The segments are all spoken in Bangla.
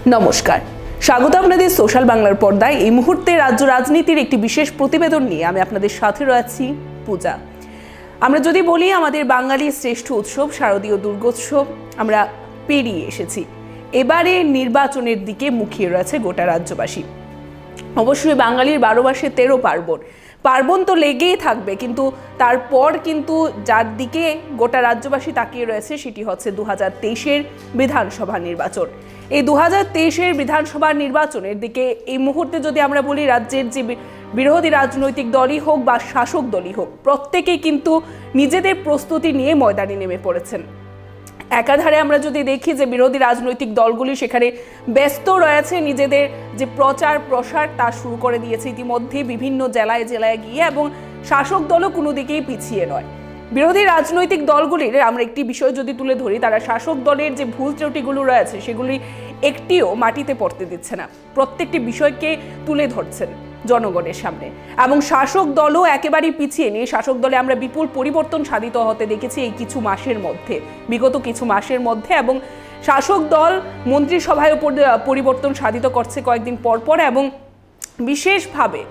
নমস্কার, স্বাগত আপনাদের সোশ্যাল বাংলার পর্দায়। এই মুহূর্তে রাজ্য রাজনীতির একটি বিশেষ প্রতিবেদন নিয়ে আমি আপনাদের সাথে রয়েছি পূজা। আমরা যদি বলি আমাদের বাঙালির শ্রেষ্ঠ উৎসব শারদীয় দুর্গোৎসব আমরা পেরিয়ে এসেছি, এবারে নির্বাচনের দিকে মুখিয়ে রয়েছে গোটা রাজ্যবাসী। অবশ্যই বাঙালির 12 মাসে 13 পার্বণ তো লেগেই থাকবে, কিন্তু তারপর কিন্তু যার দিকে গোটা রাজ্যবাসী তাকিয়ে রয়েছে সেটি হচ্ছে 2023-এর বিধানসভা নির্বাচন। এই 2023-এর বিধানসভা নির্বাচনের দিকে এই মুহূর্তে যদি আমরা বলি, রাজ্যের যে বিরোধী রাজনৈতিক দলই হোক বা শাসক দলই হোক, প্রত্যেকেই কিন্তু নিজেদের প্রস্তুতি নিয়ে ময়দানে নেমে পড়েছেন। একাধারে আমরা যদি দেখি যে বিরোধী রাজনৈতিক দলগুলি সেখানে ব্যস্ত রয়েছে, নিজেদের যে প্রচার প্রসার তা শুরু করে দিয়েছে ইতিমধ্যে বিভিন্ন জেলায় জেলায় গিয়ে, এবং শাসক দলও কোনো দিকেই পিছিয়ে নয়। বিরোধী রাজনৈতিক দলগুলির আমরা একটি বিষয় যদি তুলে ধরি, তারা শাসক দলের যে ভুল ত্রুটিগুলো রয়েছে সেগুলি একটিও মাটিতে পড়তে দিচ্ছে না, প্রত্যেকটি বিষয়কে তুলে ধরছেন জনগণের সামনে। এবং শাসক দলও একেবারেই পিছিয়ে নেই, শাসক দলে আমরা বিপুল পরিবর্তন সাধিত হতে দেখেছি এই কিছু মাসের মধ্যে, বিগত কিছু মাসের মধ্যে। এবং শাসক দল মন্ত্রিসভায় পরিবর্তন সাধিত করছে কয়েকদিন পর, এবং বিশেষভাবে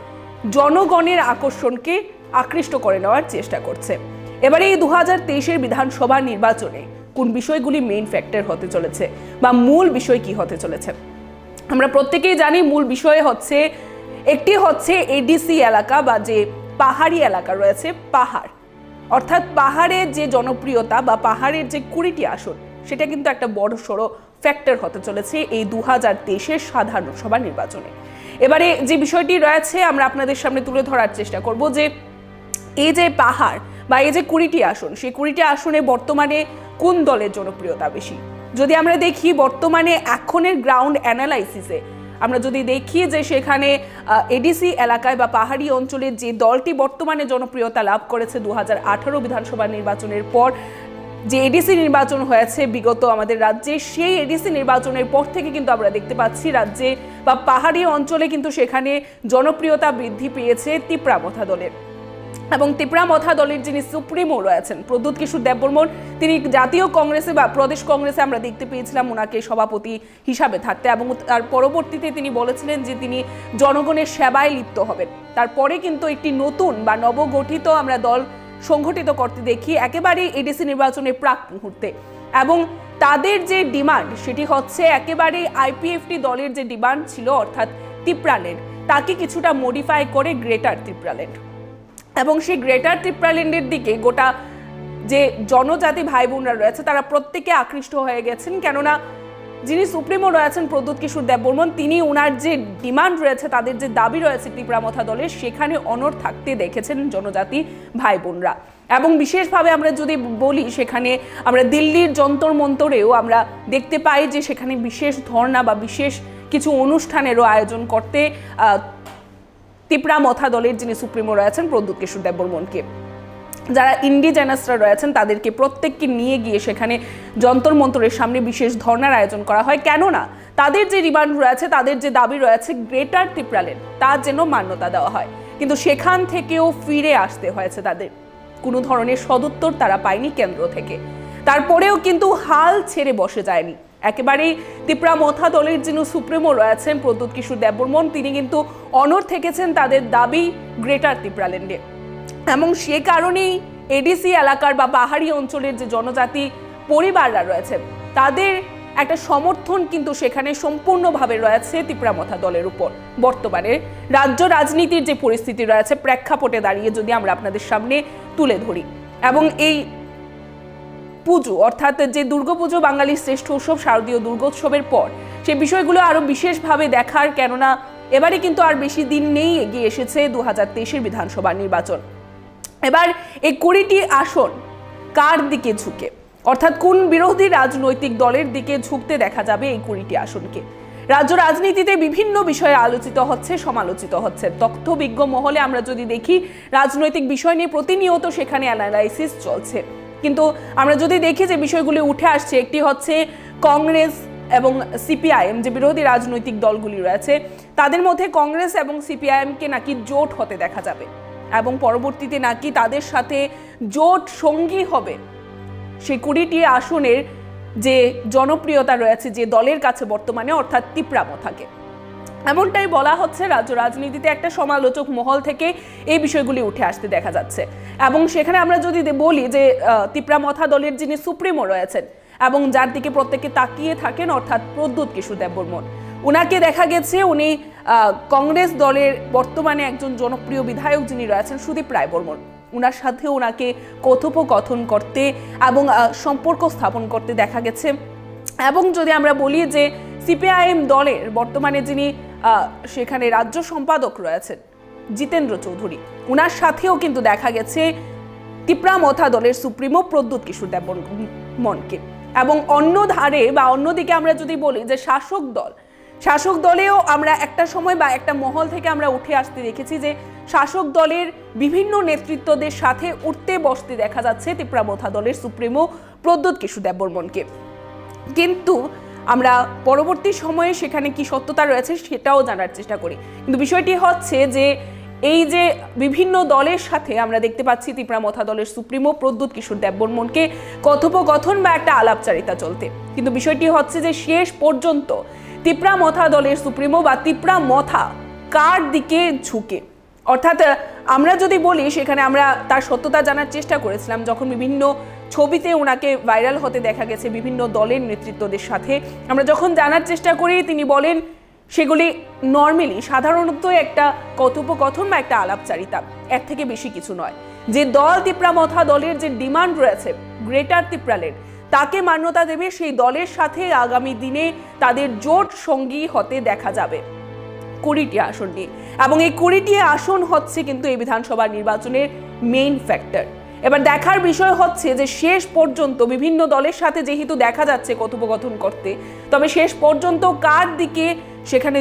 জনগণের আকর্ষণকে আকৃষ্ট করে নেওয়ার চেষ্টা করছে। এবারে এই 2023-এর বিধানসভা নির্বাচনে কোন বিষয়গুলি মেইন ফ্যাক্টর হতে চলেছে বা মূল বিষয় কি হতে চলেছে, আমরা প্রত্যেকেই জানি। মূল বিষয় হচ্ছে একটি হচ্ছে এডিসি এলাকা বা যে পাহাড়ি এলাকা রয়েছে, পাহাড় অর্থাৎ পাহাড়ের যে জনপ্রিয়তা বা পাহাড়ের যে 20টি আসন, সেটা কিন্তু একটা বড় সড়ো ফ্যাক্টর হতে চলেছে এই 2023-এর সাধারণ সভা নির্বাচনে। এবারে যে বিষয়টি রয়েছে আমরা আপনাদের সামনে তুলে ধরার চেষ্টা করব যে এই যে পাহাড় বা এই যে 20টি আসন, সেই 20টি আসনে বর্তমানে কোন দলের জনপ্রিয়তা বেশি। যদি আমরা দেখি বর্তমানে এখনের গ্রাউন্ড অ্যানালাইসিসে আমরা যদি দেখি যে সেখানে এডিসি এলাকায় বা পাহাড়ি অঞ্চলের যে দলটি বর্তমানে জনপ্রিয়তা লাভ করেছে 2018 বিধানসভা নির্বাচনের পর, যে এডিসি নির্বাচন হয়েছে বিগত আমাদের রাজ্যে, সেই এডিসি নির্বাচনের পর থেকে কিন্তু আমরা দেখতে পাচ্ছি রাজ্যে বা পাহাড়ি অঞ্চলে কিন্তু সেখানে জনপ্রিয়তা বৃদ্ধি পেয়েছে তিপ্রামথা দলের। এবং তিপ্রামথা দলের যিনি সুপ্রিমো রয়েছেন প্রদ্যুৎ কিশোর দেববর্মন, তিনি জাতীয় কংগ্রেসে বা প্রদেশ কংগ্রেসে আমরা দেখতে পেয়েছিলাম ওনাকে সভাপতি হিসাবে থাকতে, এবং তার পরবর্তীতে তিনি বলেছিলেন যে তিনি জনগণের সেবায় লিপ্ত হবেন। তারপরে কিন্তু একটি নতুন বা নবগঠিত আমরা দল সংগঠিত করতে দেখি একেবারে এডিসি নির্বাচনের প্রাক মুহূর্তে, এবং তাদের যে ডিমান্ড সেটি হচ্ছে একেবারে আইপিএফটি দলের যে ডিমান্ড ছিল অর্থাৎ ত্রিপুরাল্যান্ড, তাকে কিছুটা মডিফাই করে গ্রেটার ত্রিপুরাল্যান্ড। এবং সেই গ্রেটার ত্রিপুরাল্যান্ডের দিকে গোটা যে জনজাতি ভাই বোনরা রয়েছে তারা প্রত্যেকে আকৃষ্ট হয়ে গেছেন, কেননা যিনি সুপ্রিমো রয়েছেন প্রদ্যুৎ কিশোর দেববর্মন, তিনি ওনার যে ডিমান্ড রয়েছে, তাদের যে দাবি রয়েছে তিপ্রামথা দলের, সেখানে অনড় থাকতে দেখেছেন জনজাতি ভাই বোনরা। এবং বিশেষভাবে আমরা যদি বলি, সেখানে আমরা দিল্লির যন্তর মন্তরেও আমরা দেখতে পাই যে সেখানে বিশেষ ধর্ণা বা বিশেষ কিছু অনুষ্ঠানেরও আয়োজন করতে তিপ্রামথা দলের যিনি সুপ্রিমো রয়েছেন প্রদ্যুৎ কিশোর দেববর্মনকে, যারা ইন্ডিজেনাসরা রয়েছেন তাদেরকে প্রত্যেককে নিয়ে গিয়ে সেখানে যন্তর মন্তরের সামনে বিশেষ ধর্ণার আয়োজন করা হয়, কেননা তাদের যে ডিমান্ড রয়েছে, তাদের যে দাবি রয়েছে গ্রেটার ত্রিপুরাল্যান্ড, তার যেন মান্যতা দেওয়া হয়। কিন্তু সেখান থেকেও ফিরে আসতে হয়েছে তাদের, কোনো ধরনের সদুত্তর তারা পায়নি কেন্দ্র থেকে। তারপরেও কিন্তু হাল ছেড়ে বসে যায়নি একেবারেই তিপ্রামথা দলের যিনি সুপ্রিমো রয়েছেন প্রদ্যুৎ কিশোর দেববর্মন, তিনি কিন্তু অনড় থেকেছেন তাদের দাবি গ্রেটার ত্রিপুরাল্যান্ডে। এবং সে কারণেই এডিসি এলাকার বা পাহাড়ি অঞ্চলের যে জনজাতি পরিবাররা রয়েছে তাদের একটা সমর্থন কিন্তু সেখানে সম্পূর্ণভাবে রয়েছে তিপ্রামথা দলের উপর। বর্তমানে রাজ্য রাজনীতির যে পরিস্থিতি রয়েছে প্রেক্ষাপটে দাঁড়িয়ে যদি আমরা আপনাদের সামনে তুলে ধরি, এবং এই পুজো অর্থাৎ যে দুর্গাপুজো বাঙালির শ্রেষ্ঠ উৎসব শারদীয় দুর্গোৎসবের পর সেই বিষয়গুলো আরো বিশেষভাবে দেখার, কেননা এবারে কিন্তু আর বেশি দিন নেই, এগিয়ে এসেছে 2023-এর বিধানসভা নির্বাচন। এবার এই 20টি আসন কার দিকে ঝুঁকে, অর্থাৎ কোন বিরোধী রাজনৈতিক দলের দিকে ঝুঁকতে দেখা যাবে এই 20টি আসনকে। রাজ্য রাজনীতিতে বিভিন্ন বিষয়ে আলোচিত হচ্ছে, সমালোচিত হচ্ছে। তথ্যবিজ্ঞ মহলে আমরা যদি দেখি রাজনৈতিক বিষয় নিয়ে প্রতিনিয়ত সেখানে অ্যানালাইসিস চলছে, কিন্তু আমরা যদি দেখি যে বিষয়গুলি উঠে আসছে, একটি হচ্ছে কংগ্রেস এবং সিপিআইএম যে বিরোধী রাজনৈতিক দলগুলি রয়েছে তাদের মধ্যে কংগ্রেস এবং সিপিআইএমকে নাকি জোট হতে দেখা যাবে, এবং পরবর্তীতে নাকি তাদের সাথে জোট সঙ্গী হবে সেই 20টি আসনের যে জনপ্রিয়তা রয়েছে যে দলের কাছে বর্তমানে, অর্থাৎ তিপ্রামথাকে। এমনটাই বলা হচ্ছে, রাজ্য রাজনীতিতে একটা সমালোচক মহল থেকে এই বিষয়গুলি উঠে আসতে দেখা যাচ্ছে। এবং সেখানে আমরা যদি বলি যে তিপ্রামথা দলের যিনি সুপ্রিমো রয়েছেন এবং যার দিকে প্রত্যেকে তাকিয়ে থাকেন, অর্থাৎ প্রদ্যুৎ কিশোর দেববর্মন, উনাকে দেখা গেছে উনি কংগ্রেস দলের বর্তমানে একজন জনপ্রিয় বিধায়ক যিনি রয়েছেন সুদীপ রায়বর্মন, উনার সাথে ওনাকে কথোপকথন করতে এবং সম্পর্ক স্থাপন করতে দেখা গেছে। এবং যদি আমরা বলি যে সিপিআইএম দলের বর্তমানে যিনি সেখানে রাজ্য সম্পাদক রয়েছেন জিতেন্দ্র চৌধুরী, উনার সাথেও কিন্তু দেখা গেছে তিপ্রামথা দলের সুপ্রিমো প্রদ্যুৎ কিশোর দেববর্মনকে। এবং অন্য ধারে বা অন্যদিকে আমরা যদি বলি যে শাসক দলেও আমরা একটা সময় বা একটা মহল থেকে আমরা উঠে আসতে দেখেছি যে শাসক দলের বিভিন্ন নেতৃত্বদের সাথে উঠতে বসতে দেখা যাচ্ছে তিপ্রামথা দলের সুপ্রিমো প্রদ্যুৎ কিশোর দেববর্মনকে। কিন্তু আমরা পরবর্তী সময়ে সেখানে কি সত্যতা রয়েছে সেটাও জানার চেষ্টা করি। কিন্তু বিষয়টি হচ্ছে যে এই যে বিভিন্ন দলের সাথে আমরা দেখতে পাচ্ছি তিপ্রামথা দলের সুপ্রিমো প্রদ্যুৎ কিশোর দেববর্মনকে কথোপকথন বা একটা আলাপচারিতা চলতে, কিন্তু বিষয়টি হচ্ছে যে শেষ পর্যন্ত তিপ্রামথা দলের সুপ্রিমো বা তিপ্রামথা কার দিকে ঝুঁকে, অর্থাৎ আমরা যদি বলি সেখানে আমরা তার সত্যতা জানার চেষ্টা করেছিলাম যখন বিভিন্ন ছবিতে ওনাকে ভাইরাল হতে দেখা গেছে বিভিন্ন দলের নেতৃত্বদের সাথে। আমরা যখন জানার চেষ্টা করি তিনি বলেন সেগুলি নর্মালি সাধারণত একটা কথোপকথন বা একটা আলাপচারিতা, এর থেকে বেশি কিছু নয়। যে দল তিপ্রামথা দলের যে ডিমান্ড রয়েছে গ্রেটার তিপ্রালের, তাকে মান্যতা দেবে সেই দলের সাথে আগামী দিনে তাদের জোট সঙ্গী হতে দেখা যাবে 20টি আসন নিয়ে। এবং এই 20টি আসন হচ্ছে কিন্তু এই বিধানসভা নির্বাচনের মেইন ফ্যাক্টর। এবার দেখার বিষয় হচ্ছে যে শেষ পর্যন্ত বিভিন্ন দলের সাথে যেহেতু দেখা যাচ্ছে কথোপকথন করতে, তবে শেষ পর্যন্ত কার দিকে সেখানে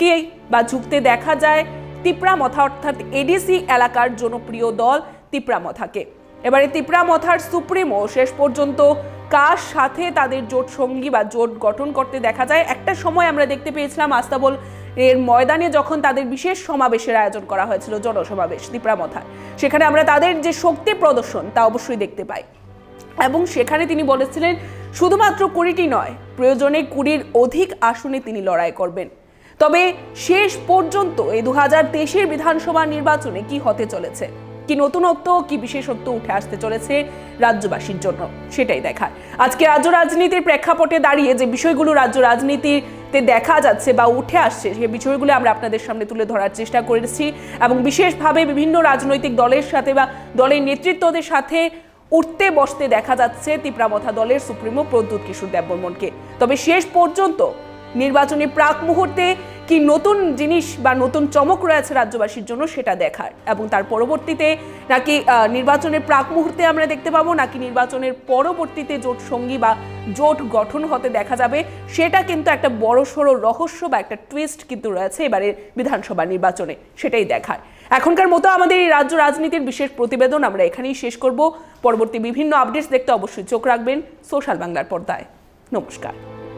ঝুঁকতে দেখা যায় তিপ্রামথা, অর্থাৎ এডিসি এলাকার জনপ্রিয় দল তিপ্রামথাকে। এবারে তিপ্রামথার সুপ্রিমো শেষ পর্যন্ত কার সাথে তাদের জোট সঙ্গী বা জোট গঠন করতে দেখা যায়। একটা সময় আমরা দেখতে পেয়েছিলাম আস্তাবল এর ময়দানে যখন তাদের বিশেষ সমাবেশের আয়োজন করা হয়েছিল, জনসমাবেশ তিপ্রামথার, সেখানে আমরা তাদের যে শক্তি প্রদর্শন তা অবশ্যই দেখতে পাই। এবং সেখানে তিনি বলেছিলেন শুধুমাত্র 20টি নয়, প্রয়োজনে 20-র অধিক আসনে তিনি লড়াই করবেন। তবে শেষ পর্যন্ত এই 2023-এর বিধানসভা নির্বাচনে কি হতে চলেছে, কি নতুনত্ব, কি বিশেষত্ব উঠে আসতে চলেছে রাজ্যবাসীর জন্য, সেটাই দেখার। আজকে রাজ্য রাজনীতির প্রেক্ষাপটে দাঁড়িয়ে যে বিষয়গুলো রাজ্য রাজনীতিতে দেখা যাচ্ছে বা উঠে আসছে, সেই বিষয়গুলো আমরা আপনাদের সামনে তুলে ধরার চেষ্টা করেছি। এবং বিশেষভাবে বিভিন্ন রাজনৈতিক দলের সাথে বা দলের নেতৃত্বদের সাথে উঠতে বসতে দেখা যাচ্ছে তিপ্রামথা দলের সুপ্রিমো প্রদ্যুৎ কিশোর দেববর্মনকে। তবে শেষ পর্যন্ত নির্বাচনী প্রাক মুহূর্তে কি নতুন জিনিস বা নতুন চমক রয়েছে রাজ্যবাসীর জন্য সেটা দেখার, এবং তার পরবর্তীতে নাকি নির্বাচনের প্রাক মুহূর্তে আমরা দেখতে পাবো নাকি নির্বাচনের পরবর্তীতে জোট সঙ্গী বা জোট গঠন হতে দেখা যাবে, সেটা কিন্তু একটা বড়সড় রহস্য বা একটা টুইস্ট কিন্তু রয়েছে এবারে বিধানসভা নির্বাচনে, সেটাই দেখার। এখনকার মতো আমাদের এই রাজ্য রাজনীতির বিশেষ প্রতিবেদন আমরা এখানেই শেষ করব। পরবর্তী বিভিন্ন আপডেটস দেখতে অবশ্যই চোখ রাখবেন সোশ্যাল বাংলার পর্দায়। নমস্কার।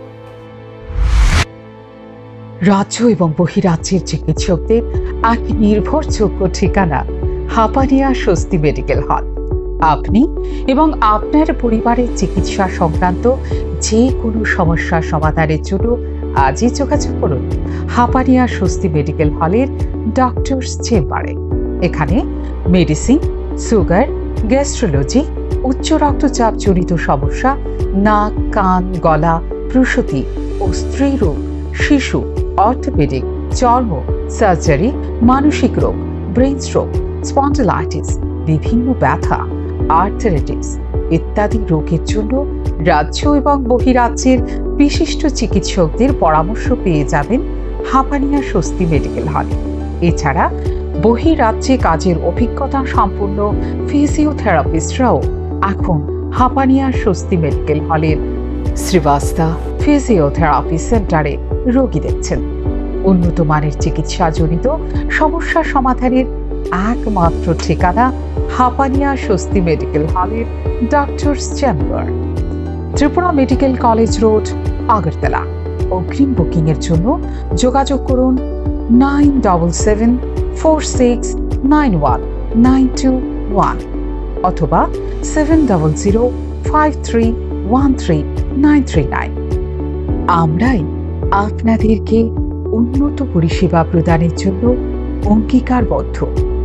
রাজ্য এবং বহিরাজ্যের চিকিৎসকদের এক নির্ভরযোগ্য ঠিকানা হাপানিয়া স্বস্তি মেডিকেল হল। আপনি এবং আপনার পরিবারের চিকিৎসা সংক্রান্ত যে কোনো সমস্যা সমাধানের জন্য আজই যোগাযোগ করুন হাপানিয়া স্বস্তি মেডিকেল হলের ডক্টরস চেম্বারে। এখানে মেডিসিন, সুগার, গ্যাস্ট্রোলজি, উচ্চ রক্তচাপ জনিত সমস্যা, নাক, কান, গলা, প্রসূতি ও স্ত্রীরোগ, শিশু, অর্থোপেডিক, চর্ম, সার্জারি, মানসিক রোগ, ব্রেন স্ট্রোক, স্পন্ডিলাইটিস, বিভিন্ন ব্যথা, আর্থারাইটিস ইত্যাদি রোগের জন্য রাজ্য এবং বহিরাজ্যের বিশিষ্ট চিকিৎসকদের পরামর্শ পেয়ে যাবেন হাপানিয়া স্বস্তি মেডিকেল হলে। এছাড়া বহিরাজ্যে কাজের অভিজ্ঞতা সম্পন্ন ফিজিওথেরাপিস্টরাও এখন হাপানিয়া স্বস্তি মেডিকেল হলের শ্রীবাস্তা ফিজিওথেরাপি সেন্টারে রোগী দেখছেন। উন্নত মানের চিকিৎসাজনিত সমস্যা সমাধানের একমাত্র ঠিকানা হাপানিয়া স্বস্তি মেডিকেল হলের doctors chamber, Tripura medical college road, Agartala. অগ্রিম বুকিং এর জন্য যোগাযোগ করুন 9774691921 অথবা 70053131 939। আমরাই আপনাদেরকে উন্নত পরিষেবা প্রদানের জন্য অঙ্গীকারবদ্ধ।